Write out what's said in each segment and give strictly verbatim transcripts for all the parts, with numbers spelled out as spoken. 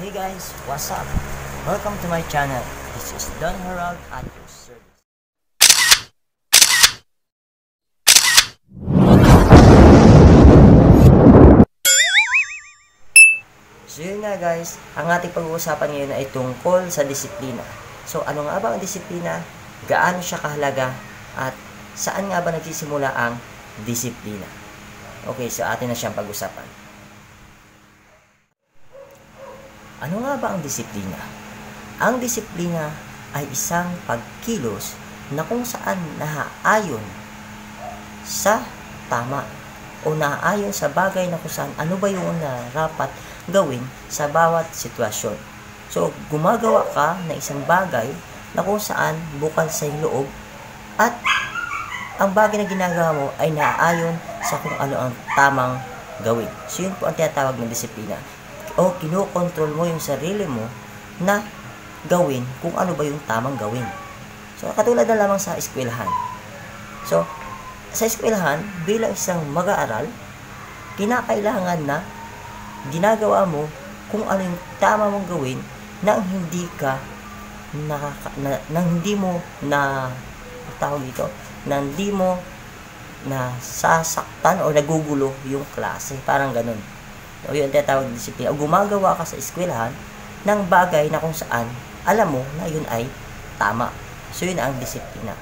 Hey guys, what's up? Welcome to my channel. This is Don Herald at your service. So yun nga guys, ang ating pag-uusapan ngayon ay tungkol sa disiplina. So ano nga ba ang disiplina? Gaano siya kahalaga? At saan nga ba nagsisimula ang disiplina? Okay, so atin na siyang pag-usapan. Ano nga ba ang disiplina? Ang disiplina ay isang pagkilos na kung saan naaayon sa tama o naaayon sa bagay na kung saan ano ba yung narapat gawin sa bawat sitwasyon. So, gumagawa ka ng isang bagay na kung saan bukal sa iyong loob at ang bagay na ginagawa mo ay naaayon sa kung ano ang tamang gawin. So, yun po ang tinatawag ng disiplina. O kinokontrol mo yung sarili mo na gawin kung ano ba yung tamang gawin. So, katulad na lamang sa eskwelahan. So, sa eskwelahan, bilang isang mag-aaral, kinakailangan na ginagawa mo kung ano yung tama mong gawin nang hindi ka nakaka, na, nang hindi mo na tawag dito, nang hindi mo na sasaktan o nagugulo yung klase. Parang ganun. O yun, tinatawag na disiplina. O gumagawa ka sa eskwelahan ng bagay na kung saan alam mo na yun ay tama. So, yun ang disiplina.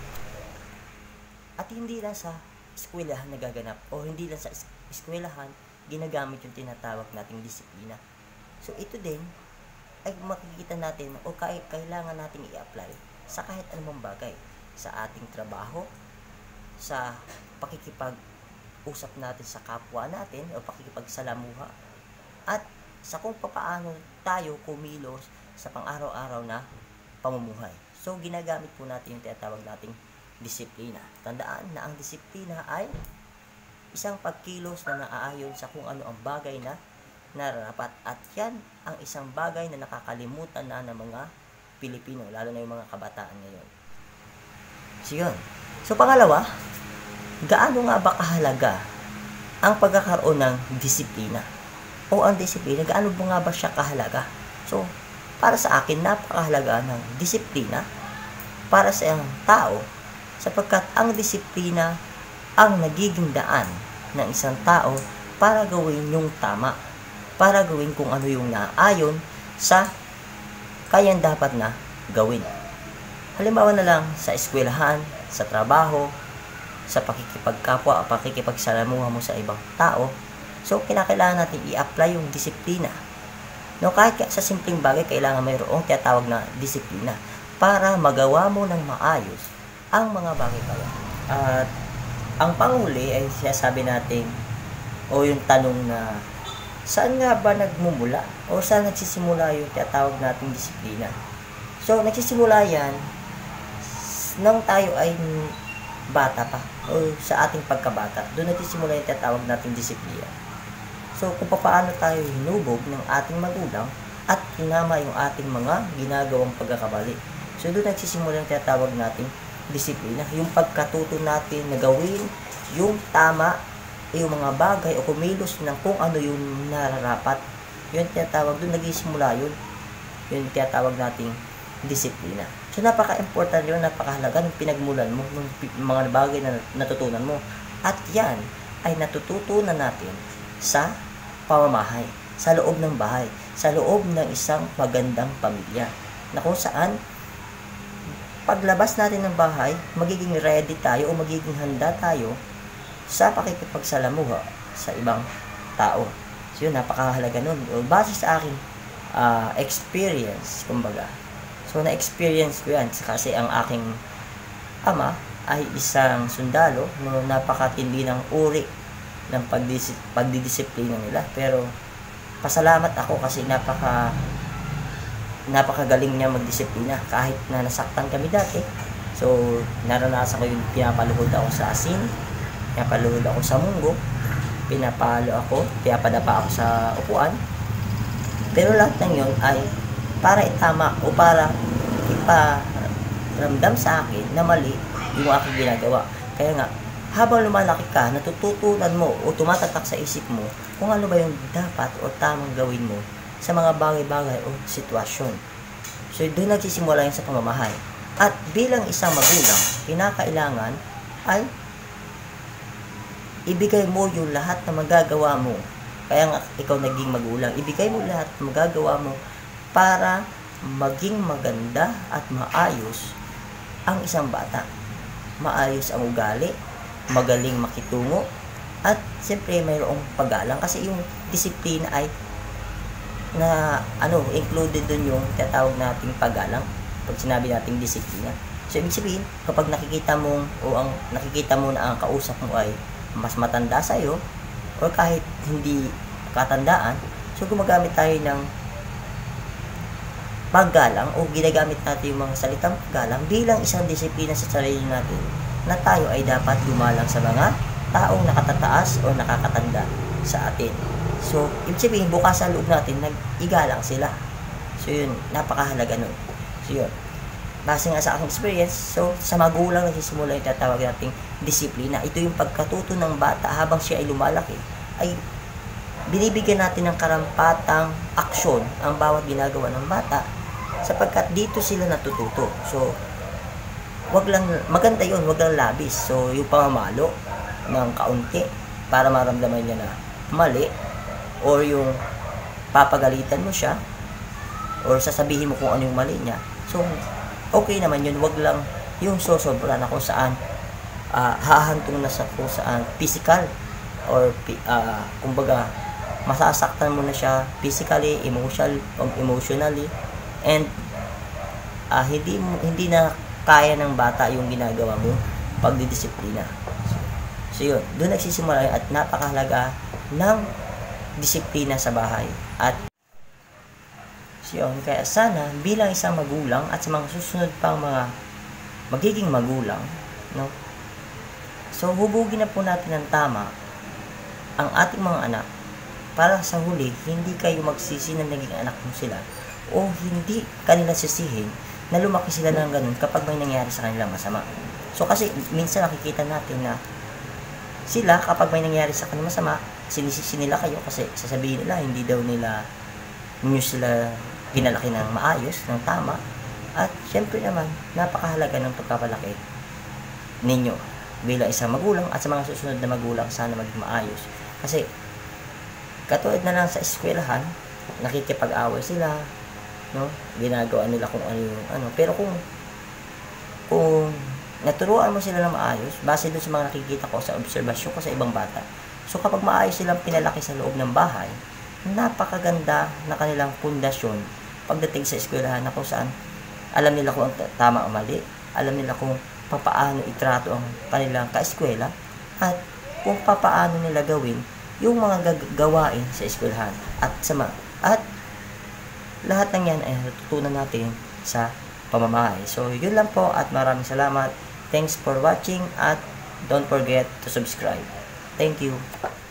At hindi lang sa eskwelahan nagaganap o hindi lang sa eskwelahan ginagamit yung tinatawag nating disiplina. So, ito din ay makikita natin o kailangan nating i-apply sa kahit anumang bagay. Sa ating trabaho, sa pakikipag usap natin sa kapwa natin o pakikipagsalamuha at sa kung paano tayo kumilos sa pang-araw-araw na pamumuhay. So, ginagamit po natin yung tinatawag nating disiplina. Tandaan na ang disiplina ay isang pagkilos na naaayon sa kung ano ang bagay na nararapat. At yan ang isang bagay na nakakalimutan na ng mga Pilipino, lalo na yung mga kabataan ngayon. So, yun. So, pangalawa, gaano nga ba kahalaga ang pagkakaroon ng disiplina? O ang disiplina, gaano ba nga ba siya kahalaga? So, para sa akin, napakahalaga ng disiplina para sa isang tao sapagkat ang disiplina ang nagiging daan ng isang tao para gawin yung tama, para gawin kung ano yung naayon sa kayang dapat na gawin. Halimbawa na lang sa eskwelahan, sa trabaho, sa pakikipagkapwa o pakikipagsalamuha mo sa ibang tao. So, kinakailangan natin i-apply yung disiplina. No, kahit sa simpleng bagay, kailangan mayroong tinatawag na disiplina para magawa mo ng maayos ang mga bagay kaya. At ang panghuli ay sinasabi natin o yung tanong na saan nga ba nagmumula o saan nagsisimula yung tinatawag nating disiplina? So, nagsisimula yan nang tayo ay bata pa o sa ating pagkabata. Doon nagsisimula yung tinatawag nating disiplina. So, kung paano tayo hinubog ng ating magulang at hinama yung ating mga ginagawang pagkakabali. So, doon nagsisimula yung tinatawag nating disiplina. Yung pagkatuto natin na gawin yung tama, yung mga bagay o kumilos ng kung ano yung nararapat. Yun tinatawag, doon nagsisimula yun. Yun tinatawag nating disiplina. So, napaka-important yun, napakahalaga ng pinagmulan mo, ng mga bagay na natutunan mo. At yan ay natututunan natin sa pamamahay, sa loob ng bahay, sa loob ng isang magandang pamilya. Na kung saan, paglabas natin ng bahay, magiging ready tayo o magiging handa tayo sa pakikipagsalamuha sa ibang tao. So, yun, napakahalaga nun. O, base sa aking uh, experience, kumbaga, so, na-experience ko yan kasi ang aking ama ay isang sundalo no napakatindi ng uri ng pagdis- pagdidisiplina nila. Pero, pasalamat ako kasi napaka napakagaling niya magdisiplina kahit na nasaktan kami dati. So, naranasan ko yung pinapaluhod ako sa asin, pinapaluhod ako sa munggo, pinapalo ako, pinapadapa ako sa upuan. Pero lahat ng yun ay para itama o para iparamdam sa akin na mali yung aking ginagawa. Kaya nga, habang lumalaki ka, natututunan mo o tumatatak sa isip mo kung ano ba yung dapat o tamang gawin mo sa mga bagay-bagay o sitwasyon. So, doon nagsisimula yan sa pamamahay. At bilang isang magulang, kinakailangan ay ibigay mo yung lahat na magagawa mo. Kaya nga, ikaw naging magulang. Ibigay mo lahat na magagawa mo para maging maganda at maayos ang isang bata. Maayos ang ugali, magaling makitungo, at siyempre mayroong paggalang. Kasi yung disiplina ay na ano, included dun yung tinatawag nating paggalang pag sinabi nating disiplina. So, ibig sabihin, kapag nakikita mo o ang nakikita mo na ang kausap mo ay mas matanda sa'yo o kahit hindi katandaan, so gumagamit tayo ng paggalang o ginagamit natin yung mga salitang paggalang bilang isang disiplina sa sarili natin na tayo ay dapat gumalang sa mga taong nakatataas o nakakatanda sa atin. So, ibig sabihin, bukas sa loob natin, nag-igalang sila. So, yun, napakahalaga nun. So, yun. Base nga sa aking experience, so, sa magulang nagsisimula yung tatawag nating disiplina. Ito yung pagkatuto ng bata habang siya ay lumalaki, ay binibigyan natin ng karampatang aksyon ang bawat ginagawa ng bata sapagkat dito sila natututo. So, wag lang, maganda yun, wag lang labis. So, yung pamamalo ng kaunti para maramdaman niya na mali, or yung papagalitan mo siya or sasabihin mo kung ano yung mali niya. So, okay naman yun. Wag lang yung sosobra na kung saan uh, hahantong na sa kung saan physical or uh, kumbaga masasaktan mo na siya physically, emotional, emotionally, and uh, hindi hindi na kaya ng bata yung ginagawa mo pagdidisiplina. So yun, doon nagsisimula at napakahalaga ng disiplina sa bahay. At so yun, kaya sana bilang isang magulang at sa mga susunod pang mga magiging magulang, no? So hubugin na po natin ng tama ang ating mga anak para sa huli hindi kayo magsisi na naging anak mo sila o hindi kanila sisihin na lumaki sila ng ganun kapag may nangyari sa kanilang masama. So kasi minsan nakikita natin na sila kapag may nangyari sa kanila masama, sinisisi nila kayo kasi sasabihin nila hindi daw nila nyo sila pinalaki ng maayos, ng tama. At syempre naman, napakahalaga ng pagpapalaki ninyo bilang isang magulang at sa mga susunod na magulang sana maging maayos. Kasi katulad na lang sa eskwelahan, nakikipag-away sila, no? Ginagawa nila kung ano yung ano. Pero kung kung naturuan mo sila ng maayos, base doon sa mga nakikita ko sa obserbasyon ko sa ibang bata. So kapag maayos silang pinalaki sa loob ng bahay, napakaganda na kanilang pundasyon pagdating sa eskwelahan na kung saan alam nila kung ang tama o mali, alam nila kung papaano itrato ang kanilang kaeskwela, at kung papaano nila gawin yung mga gawain sa eskwelahan. At sama, at lahat ng yan ay natutunan natin sa pamamahay. So yun lang po at maraming salamat. Thanks for watching at don't forget to subscribe. Thank you.